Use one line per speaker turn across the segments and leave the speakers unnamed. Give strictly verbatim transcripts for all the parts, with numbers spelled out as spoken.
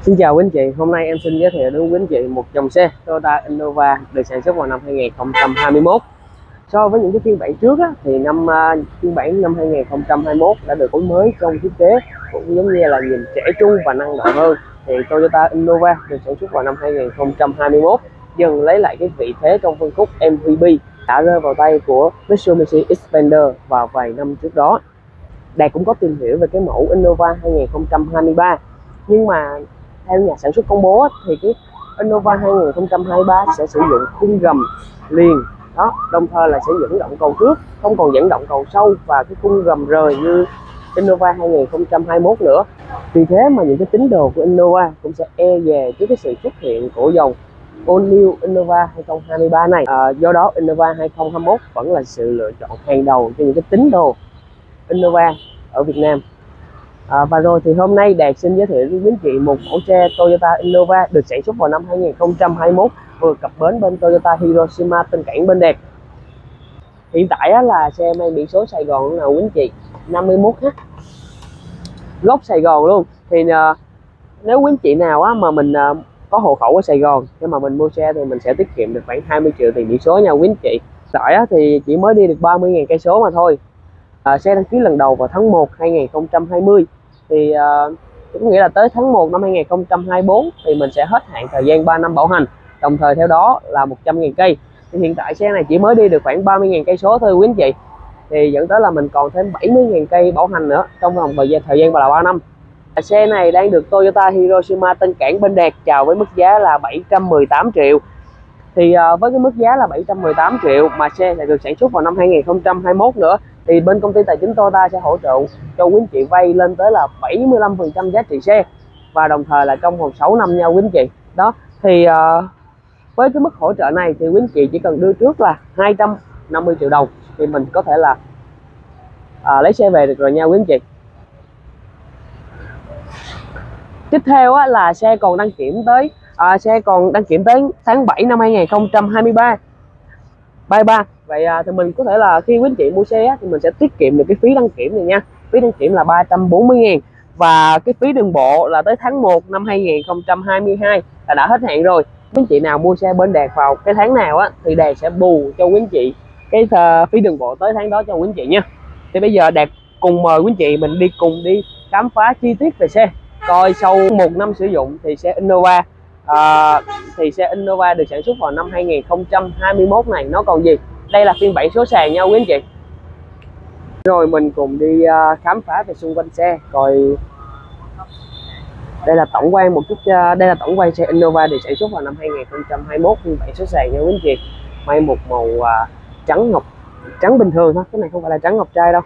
Xin chào quý anh chị, hôm nay em xin giới thiệu đến quý anh chị một dòng xe Toyota Innova được sản xuất vào năm hai nghìn không trăm hai mươi mốt. So với những cái phiên bản trước á, thì năm uh, phiên bản năm hai nghìn không trăm hai mươi mốt đã được đổi mới trong thiết kế, cũng giống như là nhìn trẻ trung và năng động hơn. Thì Toyota Innova được sản xuất vào năm hai nghìn không trăm hai mươi mốt dần lấy lại cái vị thế trong phân khúc em vê bê đã rơi vào tay của Mitsubishi Xpander vào vài năm trước đó. Đạt cũng có tìm hiểu về cái mẫu Innova hai nghìn không trăm hai mươi ba, nhưng mà theo nhà sản xuất công bố thì cái Innova hai nghìn không trăm hai mươi ba sẽ sử dụng khung gầm liền đó, đồng thời là sẽ dẫn động cầu trước, không còn dẫn động cầu sau và cái khung gầm rời như Innova hai nghìn không trăm hai mươi mốt nữa. Vì thế mà những cái tín đồ của Innova cũng sẽ e dè trước cái sự xuất hiện của dòng All New Innova hai nghìn không trăm hai mươi ba này. À, do đó Innova hai nghìn không trăm hai mươi mốt vẫn là sự lựa chọn hàng đầu cho những cái tín đồ Innova ở Việt Nam. À, và rồi thì hôm nay Đạt xin giới thiệu với quý anh chị một mẫu xe Toyota Innova được sản xuất vào năm hai nghìn không trăm hai mươi mốt, vừa cập bến bên Toyota Hiroshima Tân Cảng bên Đạt. Hiện tại á, là xe mang biển số Sài Gòn nào quý anh chị, năm mươi mốt H, gốc Sài Gòn luôn. Thì uh, nếu quý anh chị nào á, mà mình uh, có hộ khẩu ở Sài Gòn nhưng mà mình mua xe thì mình sẽ tiết kiệm được khoảng hai mươi triệu tiền biển số nha quý anh chị. Tại á, thì chỉ mới đi được ba mươi nghìn cây số mà thôi. À, xe đăng ký lần đầu vào tháng một hai nghìn không trăm hai mươi, thì uh, có nghĩa là tới tháng một năm hai nghìn không trăm hai mươi tư thì mình sẽ hết hạn thời gian ba năm bảo hành, đồng thời theo đó là một trăm nghìn cây. Thì hiện tại xe này chỉ mới đi được khoảng ba mươi nghìn cây số thôi quý anh chị, thì dẫn tới là mình còn thêm bảy mươi nghìn cây bảo hành nữa trong vòng thời gian thời gian là ba năm. Xe này đang được Toyota Hiroshima Tân Cảng bên Đạt chào với mức giá là bảy trăm mười tám triệu. Thì uh, với cái mức giá là bảy trăm mười tám triệu mà xe lại được sản xuất vào năm hai nghìn không trăm hai mươi mốt nữa, thì bên công ty tài chính Toyota sẽ hỗ trợ cho quý anh chị vay lên tới là bảy mươi lăm phần trăm giá trị xe, và đồng thời là trong vòng sáu năm nha quý anh chị. Đó thì uh, với cái mức hỗ trợ này thì quý anh chị chỉ cần đưa trước là hai trăm năm mươi triệu đồng thì mình có thể là uh, lấy xe về được rồi nha quý anh chị. Tiếp theo á, là xe còn đăng kiểm tới à, xe còn đăng kiểm tới tháng bảy năm hai nghìn không trăm hai mươi ba. ba. Vậy à, thì mình có thể là khi quý anh chị mua xe á, thì mình sẽ tiết kiệm được cái phí đăng kiểm này nha. Phí đăng kiểm là ba trăm bốn mươi nghìn, và cái phí đường bộ là tới tháng một năm hai nghìn không trăm hai mươi hai là đã hết hạn rồi. Quý anh chị nào mua xe bên Đạt vào cái tháng nào á, thì Đạt sẽ bù cho quý anh chị cái uh, phí đường bộ tới tháng đó cho quý anh chị nha. Thì bây giờ Đạt cùng mời quý anh chị mình đi cùng đi khám phá chi tiết về xe, coi sau một năm sử dụng thì xe Innova à, thì xe Innova được sản xuất vào năm hai nghìn không trăm hai mươi mốt này nó còn gì. Đây là phiên bản số sàn nha quý anh chị. Rồi mình cùng đi uh, khám phá về xung quanh xe, coi đây là tổng quan một chút. Uh, đây là tổng quan xe Innova được sản xuất vào năm hai nghìn không trăm hai mươi mốt phiên bản số sàn nha quý anh chị. May một màu uh, trắng ngọc, trắng bình thường thôi, cái này không phải là trắng ngọc trai đâu.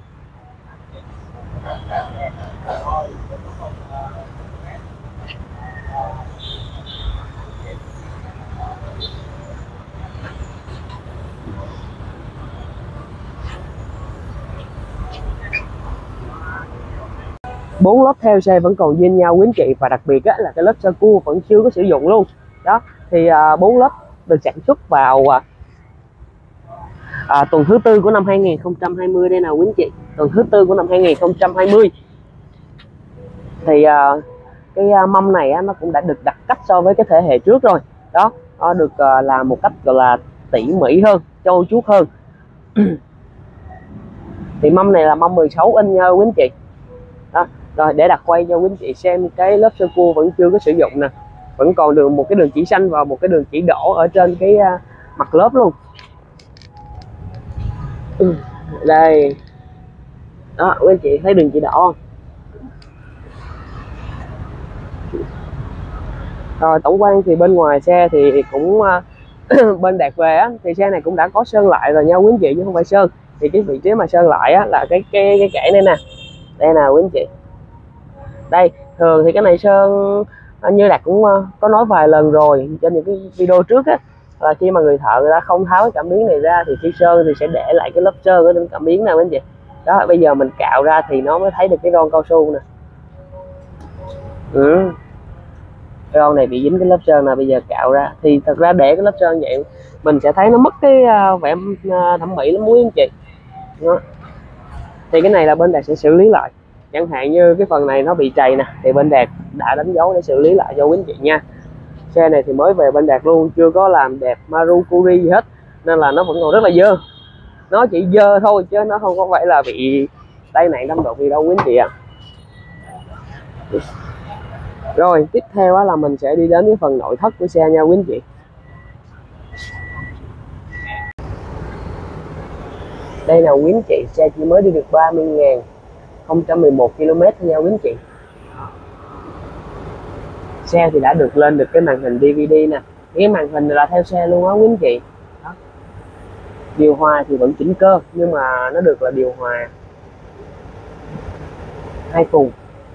Bốn lớp theo xe vẫn còn nguyên nhau quý anh chị, và đặc biệt á, là cái lớp sơ cua vẫn chưa có sử dụng luôn. Đó thì bốn uh, lớp được sản xuất vào uh, uh, tuần thứ tư của năm hai nghìn không trăm hai mươi đây nào quý anh chị, tuần thứ tư của năm hai nghìn không trăm hai mươi. Thì uh, cái uh, mâm này á, nó cũng đã được đặt cách so với cái thế hệ trước rồi. Đó, nó được uh, làm một cách gọi là tỉ mỉ hơn, trau chuốt hơn. Thì mâm này là mâm mười sáu inch nha quý anh chị. Đó. Rồi để đặt quay cho quý anh chị xem cái lớp sơ cua vẫn chưa có sử dụng nè, vẫn còn được một cái đường chỉ xanh và một cái đường chỉ đỏ ở trên cái uh, mặt lớp luôn. Ừ, đây đó quý anh chị thấy đường chỉ đỏ không? Rồi tổng quan thì bên ngoài xe thì cũng uh, bên Đạt về á, thì xe này cũng đã có sơn lại rồi nha quý anh chị, chứ không phải sơn. Thì cái vị trí mà sơn lại á, là cái cái cái kẻ này nè, đây nào quý anh chị. Đây thường thì cái này sơn như Đạt cũng uh, có nói vài lần rồi trên những cái video trước á, là khi mà người thợ người ta không tháo cái cảm biến này ra thì khi sơn thì sẽ để lại cái lớp sơn ở trên cảm biến nào quý anh chị. Đó bây giờ mình cạo ra thì nó mới thấy được cái ron cao su nè. Ừ. Cái ron này bị dính cái lớp sơn nào, bây giờ cạo ra thì thật ra để cái lớp sơn vậy mình sẽ thấy nó mất cái uh, vẻ uh, thẩm mỹ lắm quý anh chị. Đó. Thì cái này là bên Đạt sẽ xử lý lại. Chẳng hạn như cái phần này nó bị trầy nè, thì bên Đạt đã đánh dấu để xử lý lại cho quý anh chị nha. Xe này thì mới về bên Đạt luôn, chưa có làm đẹp Marukuri gì hết, nên là nó vẫn còn rất là dơ. Nó chỉ dơ thôi chứ nó không có phải là bị tai nạn đâm đụng gì đâu quý anh chị ạ. À. Rồi tiếp theo là mình sẽ đi đến cái phần nội thất của xe nha quý anh chị. Đây là quý anh chị, xe chỉ mới đi được ba mươi nghìn không trăm mười một ki lô mét nha quý anh chị. Xe thì đã được lên được cái màn hình đê vê đê nè, cái màn hình là theo xe luôn á quý anh chị. Đó. Điều hòa thì vẫn chỉnh cơ nhưng mà nó được là điều hòa hai cùng.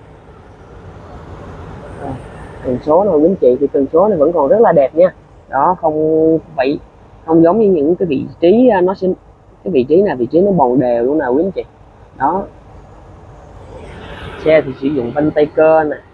Tần số nào quý anh chị thì tần số này vẫn còn rất là đẹp nha. Đó, không vậy không giống như những cái vị trí nó sẽ cái vị trí này vị trí nó bòn đều luôn nào quý anh chị. Đó, xe thì sử dụng vân tay cơ nè.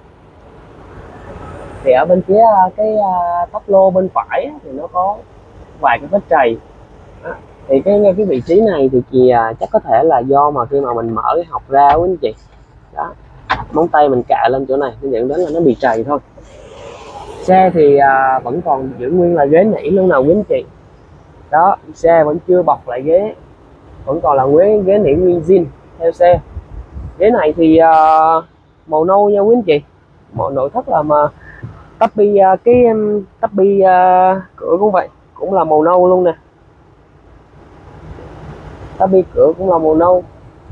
Thì ở bên phía cái tắp lô bên phải thì nó có vài cái vết trầy. Đó. Thì cái ngay cái vị trí này thì chị chắc có thể là do mà khi mà mình mở cái hộc ra quý anh chị. Đó, móng tay mình cạ lên chỗ này nó dẫn đến là nó bị trầy thôi. Xe thì à, vẫn còn giữ nguyên là ghế nỉ luôn nào quý anh chị. Đó, xe vẫn chưa bọc lại ghế, vẫn còn là ghế ghế nỉ nguyên zin theo xe. Ghế này thì à, màu nâu nha quý anh chị. Màu nội thất là mà tắp bi à, cái tắp bi à, cửa cũng vậy, cũng là màu nâu luôn nè. Tắp bi cửa cũng là màu nâu.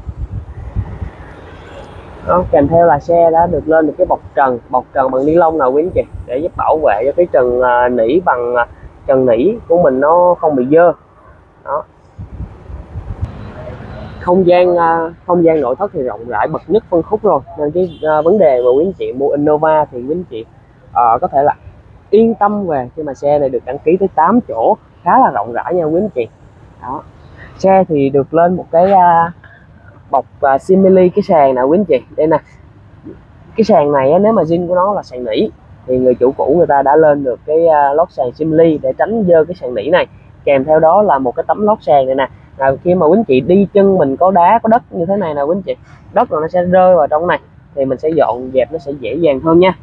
Đó, kèm theo là xe đã được lên được cái bọc trần, bọc trần bằng ni lông nào quý anh chị, để giúp bảo vệ cho cái trần à, nỉ bằng à, trần nỉ của mình nó không bị dơ. Đó. Không gian à, không gian nội thất thì rộng rãi bậc nhất phân khúc rồi, nên cái à, vấn đề mà quý anh chị mua Innova thì quý anh chị à, có thể là yên tâm về khi mà xe này được đăng ký tới tám chỗ, khá là rộng rãi nha quý anh chị. Đó. Xe thì được lên một cái à, bọc và simili cái sàn nào quý anh chị. Đây nè, cái sàn này á, nếu mà zin của nó là sàn nỉ thì người chủ cũ người ta đã lên được cái uh, lót sàn simili để tránh dơ cái sàn nỉ này. Kèm theo đó là một cái tấm lót sàn này nè, là khi mà quý anh chị đi chân mình có đá có đất như thế này nè quý anh chị, đất rồi nó sẽ rơi vào trong này thì mình sẽ dọn dẹp nó sẽ dễ dàng hơn nha.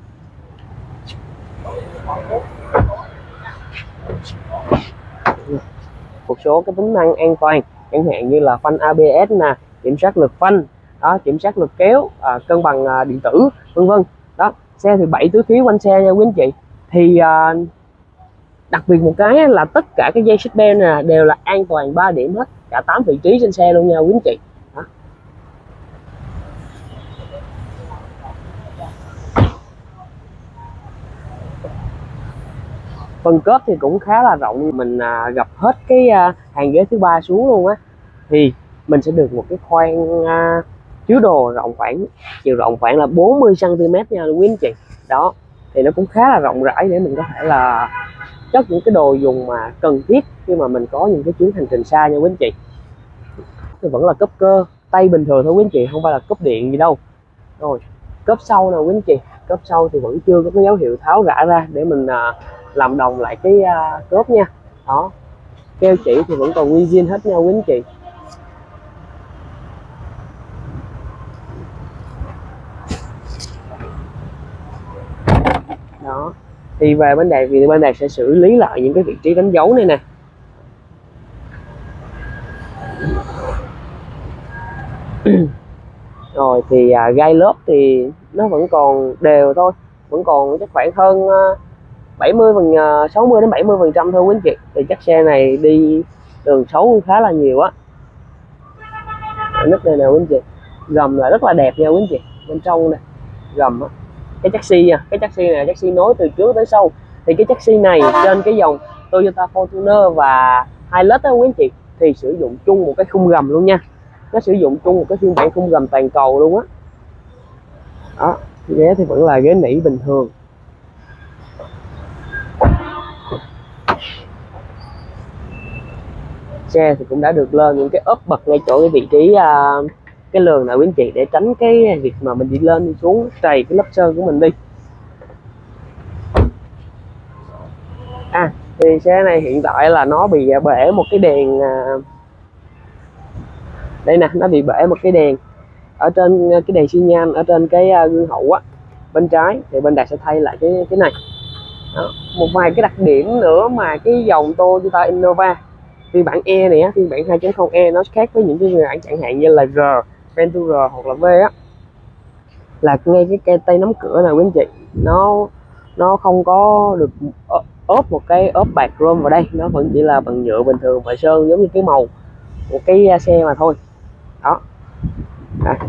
Một số cái tính năng an toàn chẳng hạn như là phanh a bê ét nè, kiểm soát lực phanh, đó, kiểm soát lực kéo, à, cân bằng à, điện tử vân vân. Đó, xe thì bảy túi khí quanh xe nha quý anh chị. Thì à, đặc biệt một cái là tất cả cái dây xích belt nè đều là an toàn ba điểm hết, cả tám vị trí trên xe luôn nha quý anh chị. Đó. Phần cốp thì cũng khá là rộng, mình à, gặp hết cái à, hàng ghế thứ ba xuống luôn á, thì mình sẽ được một cái khoang à, chứa đồ rộng khoảng chiều rộng khoảng là bốn mươi xăng ti mét nha quý anh chị. Đó, thì nó cũng khá là rộng rãi để mình có thể là chất những cái đồ dùng mà cần thiết khi mà mình có những cái chuyến hành trình xa nha quý anh chị. Thì vẫn là cốp cơ tay bình thường thôi quý anh chị, không phải là cốp điện gì đâu. Rồi cốp sau nào quý anh chị, cốp sau thì vẫn chưa có cái dấu hiệu tháo rã ra để mình à, làm đồng lại cái à, cốp nha. Đó, keo chỉ thì vẫn còn nguyên zin hết nha quý anh chị. Đó, thì về bên Đạt thì bên Đạt sẽ xử lý lại những cái vị trí đánh dấu này nè. Rồi thì à, gai lốp thì nó vẫn còn đều thôi, vẫn còn chắc khoảng hơn bảy mươi phần sáu mươi đến bảy mươi phần trăm thôi quý anh chị. Thì chắc xe này đi đường xấu khá là nhiều á. Nứt đây nè quý anh chị, gầm là rất là đẹp nha quý anh chị. Bên trong này gầm á, cái chassis nha, cái chassis này chassis nối từ trước tới sau. Thì cái chassis này trên cái dòng Toyota Fortuner và Hilux đó quý anh chị, thì sử dụng chung một cái khung gầm luôn nha. Nó sử dụng chung một cái phiên bản khung gầm toàn cầu luôn á. Đó, ghế thì vẫn là ghế nỉ bình thường. Xe thì cũng đã được lên những cái ốp bật ngay chỗ cái vị trí uh, cái lường này quý anh chị, để tránh cái việc mà mình đi lên đi xuống trầy cái lớp sơn của mình đi. À, thì xe này hiện tại là nó bị bể một cái đèn uh, đây nè, nó bị bể một cái đèn ở trên cái đèn xi nhan ở trên cái gương hậu á bên trái thì bên Đạt sẽ thay lại cái cái này. Đó. Một vài cái đặc điểm nữa mà cái dòng Toyota Innova phiên bản E này á, phiên bản hai chấm không E nó khác với những cái phiên bản chẳng hạn như là R, Ventura hoặc là V á, là ngay cái cây tay nắm cửa này quý anh chị, nó nó không có được ốp một cái ốp bạc chrome vào đây, nó vẫn chỉ là bằng nhựa bình thường và sơn giống như cái màu một cái xe mà thôi. Đó. À.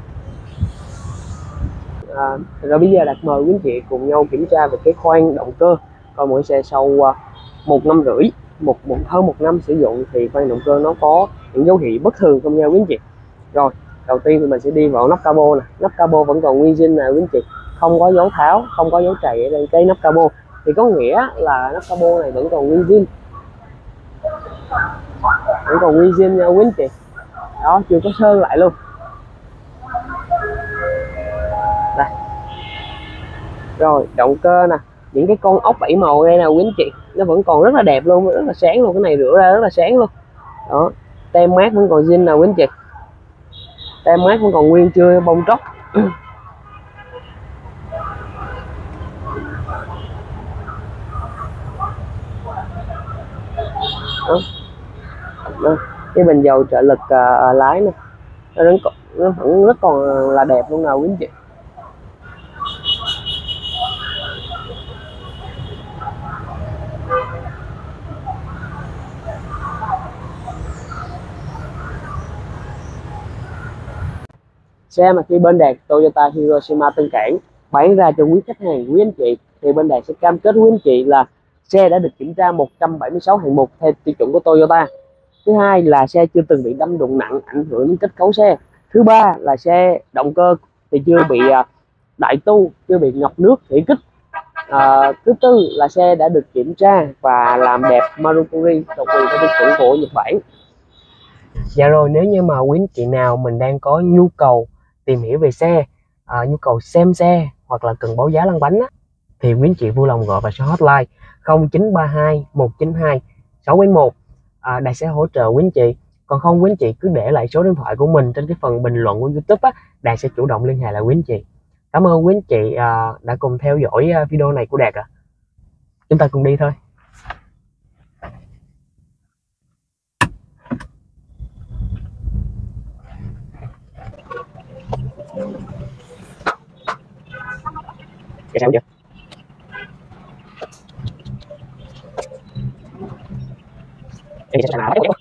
À, rồi bây giờ Đạt mời quý anh chị cùng nhau kiểm tra về cái khoang động cơ. Coi mỗi xe sau uh, một năm rưỡi một một hơn một năm sử dụng thì khoang động cơ nó có những dấu hiệu bất thường không nha quý anh chị. Rồi đầu tiên thì mình sẽ đi vào nắp cabo nè, nắp cabo vẫn còn nguyên zin nè quý anh chị, không có dấu tháo, không có dấu chày ở trên cái nắp cabo, thì có nghĩa là nắp cabo này vẫn còn nguyên zin, vẫn còn nguyên zin nha quý anh chị. Đó, chưa có sơn lại luôn. Đây. Rồi động cơ nè, những cái con ốc bảy màu đây nè quý anh chị, nó vẫn còn rất là đẹp luôn, rất là sáng luôn, cái này rửa ra rất là sáng luôn. Đó, tem mát vẫn còn zin nè quý anh chị, tem mát vẫn còn nguyên, chưa bong tróc. Đó. Đó. Cái bình dầu trợ lực uh, lái nè, nó vẫn còn, nó vẫn rất còn là đẹp luôn nào quý anh chị. Xe mà khi bên Đạt Toyota Hiroshima Tân Cảng bán ra cho quý khách hàng quý anh chị thì bên Đạt sẽ cam kết quý anh chị là xe đã được kiểm tra một trăm bảy mươi sáu hạng mục theo tiêu chuẩn của Toyota. Thứ hai là xe chưa từng bị đâm đụng nặng ảnh hưởng đến kết cấu xe. Thứ ba là xe động cơ thì chưa bị đại tu, chưa bị ngập nước thủy kích. À, thứ tư là xe đã được kiểm tra và làm đẹp Marukuri độc quyền theo tiêu chuẩn của Nhật Bản. Dạ rồi, nếu như mà quý anh chị nào mình đang có nhu cầu tìm hiểu về xe, à, nhu cầu xem xe hoặc là cần báo giá lăn bánh á, thì quý anh chị vui lòng gọi vào số hotline không chín ba hai một chín hai sáu bảy một. à, Đạt sẽ hỗ trợ quý anh chị. Còn không quý anh chị cứ để lại số điện thoại của mình trên cái phần bình luận của YouTube á, Đạt sẽ chủ động liên hệ lại quý anh chị. Cảm ơn quý anh chị à, đã cùng theo dõi video này của Đạt ạ. À. Chúng ta cùng đi thôi. Cái sao chưa? Em sẽ làm